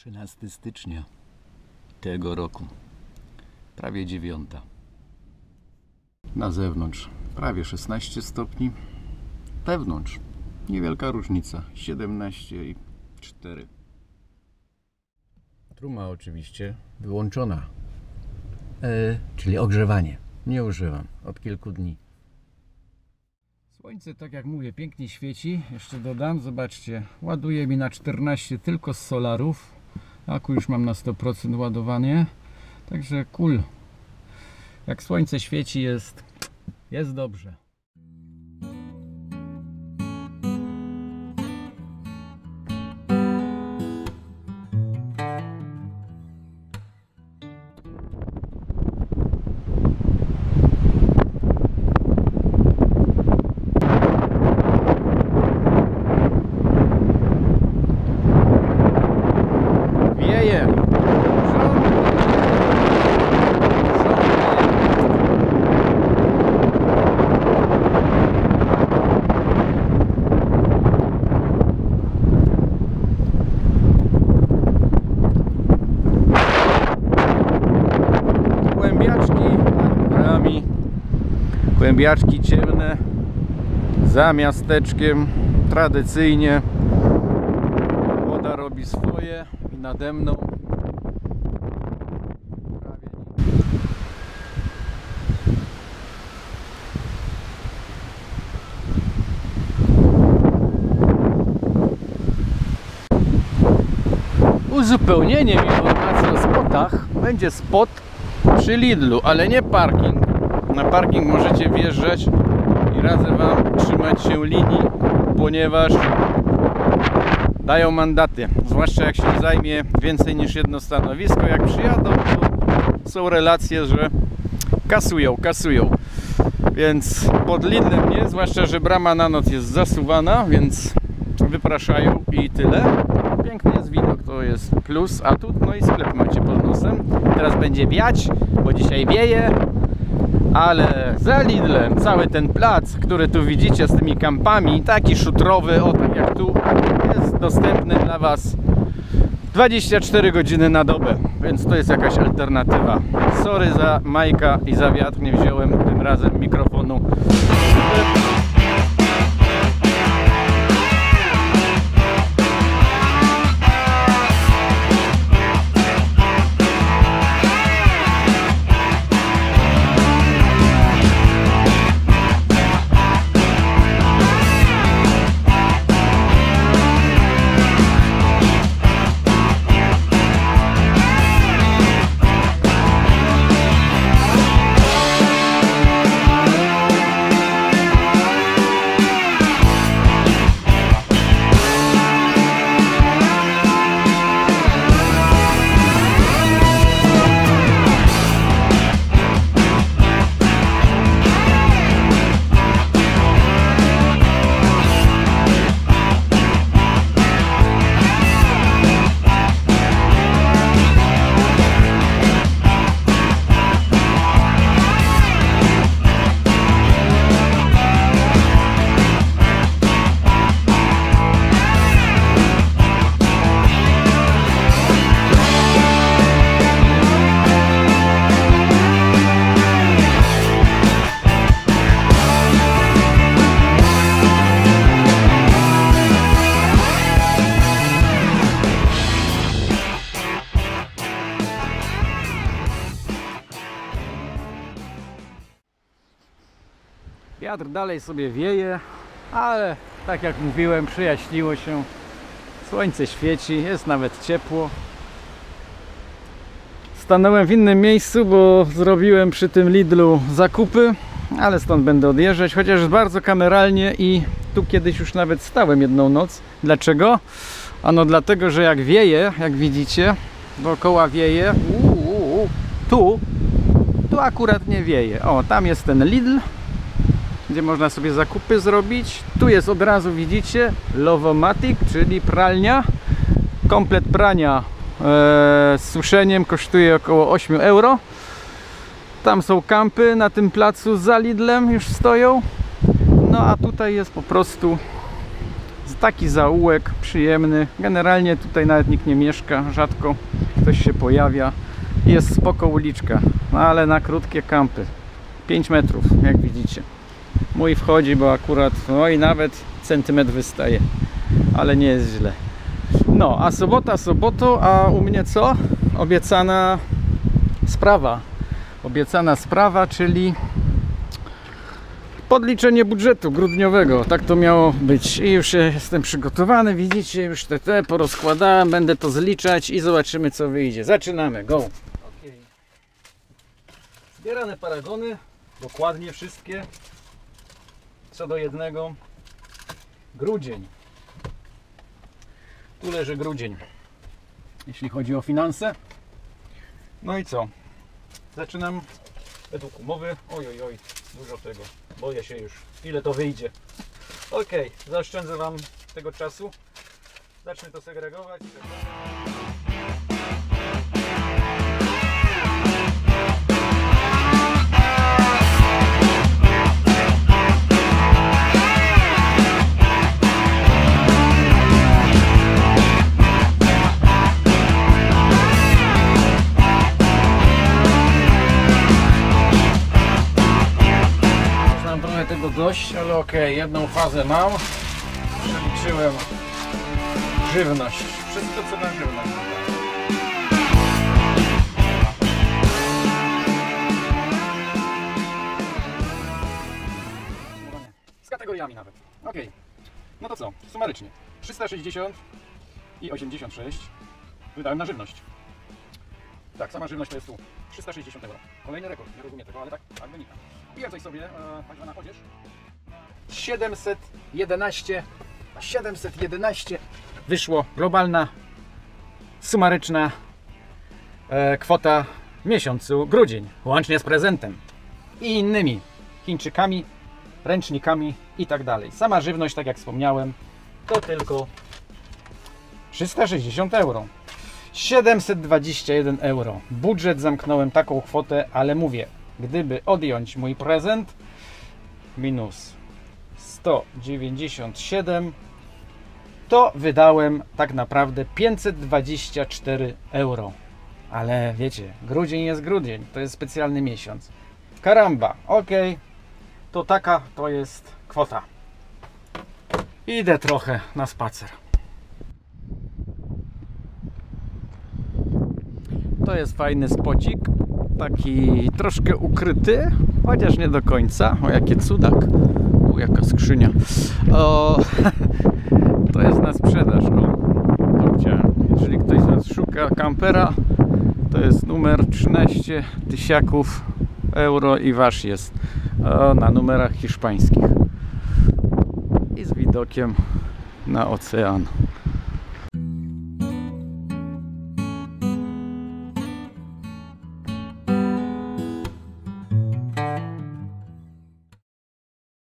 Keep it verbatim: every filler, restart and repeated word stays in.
trzynastego stycznia tego roku, prawie dziewiąta. Na zewnątrz prawie szesnaście stopni, wewnątrz niewielka różnica, siedemnaście i cztery. Truma oczywiście wyłączona, e, czyli ogrzewanie. Nie używam od kilku dni. Słońce, tak jak mówię, pięknie świeci. Jeszcze dodam, zobaczcie, ładuje mi na czternaście tylko z solarów. Aku już mam na sto procent ładowanie. Także cool. Jak słońce świeci, jest, jest dobrze. Kłębiaczki ciemne za miasteczkiem, tradycyjnie woda robi swoje i nade mną prawie uzupełnieniem informacji o spotach będzie spot przy Lidlu, ale nie parking. Na parking możecie wjeżdżać i radzę wam trzymać się linii, ponieważ dają mandaty, zwłaszcza jak się zajmie więcej niż jedno stanowisko. Jak przyjadą, to są relacje, że kasują, kasują. Więc pod Lidlem nie, zwłaszcza że brama na noc jest zasuwana, więc wypraszają i tyle. Piękny jest widok, to jest plus, a tu no i sklep macie pod nosem. Teraz będzie wiać, bo dzisiaj wieje. Ale za Lidlem cały ten plac, który tu widzicie z tymi kampami, taki szutrowy, o tak jak tu, jest dostępny dla was dwadzieścia cztery godziny na dobę, więc to jest jakaś alternatywa. Sorry za Majka i za wiatr, nie wziąłem tym razem mikrofonu. Wiatr dalej sobie wieje, ale tak jak mówiłem, przyjaśniło się, słońce świeci, jest nawet ciepło. Stanąłem w innym miejscu, bo zrobiłem przy tym Lidlu zakupy, ale stąd będę odjeżdżać, chociaż bardzo kameralnie i tu kiedyś już nawet stałem jedną noc. Dlaczego? Ano dlatego, że jak wieje, jak widzicie, dookoła wieje, uu, tu, tu akurat nie wieje. O, tam jest ten Lidl, gdzie można sobie zakupy zrobić. Tu jest od razu, widzicie, Lovomatic, czyli pralnia. Komplet prania e, z suszeniem kosztuje około osiem euro. Tam są kampy na tym placu za Lidlem, już stoją. No a tutaj jest po prostu jest taki zaułek przyjemny. Generalnie tutaj nawet nikt nie mieszka, rzadko ktoś się pojawia. Jest spoko uliczka, no ale na krótkie kampy. pięć metrów, jak widzicie. Mój wchodzi, bo akurat, no i nawet centymetr wystaje, ale nie jest źle. No, a sobota sobotą, a u mnie co? Obiecana sprawa. Obiecana sprawa, czyli podliczenie budżetu grudniowego. Tak to miało być i już jestem przygotowany, widzicie, już te, te porozkładałem, będę to zliczać i zobaczymy, co wyjdzie. Zaczynamy, go! Okay. Zbierane paragony, dokładnie wszystkie, co do jednego. Grudzień. Tu leży grudzień, jeśli chodzi o finanse. No i co? Zaczynam według umowy. Oj, oj, oj, dużo tego. Boję się już, ile to wyjdzie. Ok, zaoszczędzę Wam tego czasu. Zacznę to segregować. Tego dość, ale ok, jedną fazę mam. Przeliczyłem żywność. Wszystko co na żywność. Z kategoriami nawet. Ok. No to co? Sumarycznie. trzysta sześćdziesiąt i osiemdziesiąt sześć wydałem na żywność. Tak, sama żywność to jest tu. trzysta sześćdziesiąt euro. Kolejny rekord, nie rozumiem tego, ale tak, tak wynika. Kupiłem coś sobie, e, tak zwana odzież. siedemset jedenaście, siedemset jedenaście wyszło globalna, sumaryczna e, kwota miesiącu grudzień, łącznie z prezentem i innymi Chińczykami, ręcznikami i tak dalej. Sama żywność, tak jak wspomniałem, to tylko trzysta sześćdziesiąt euro. siedemset dwadzieścia jeden euro. Budżet zamknąłem taką kwotę, ale mówię, gdyby odjąć mój prezent, minus sto dziewięćdziesiąt siedem, to wydałem tak naprawdę pięćset dwadzieścia cztery euro. Ale wiecie, grudzień jest grudzień, to jest specjalny miesiąc. Karamba, ok, to taka to jest kwota. Idę trochę na spacer. To jest fajny spocik, taki troszkę ukryty, chociaż nie do końca. O, jakie cudak. O, jaka skrzynia. O, to jest na sprzedaż. O, to chciałem. Jeżeli ktoś z Was szuka kampera, to jest numer trzynaście tysiaków euro i Wasz jest. O, na numerach hiszpańskich. I z widokiem na ocean.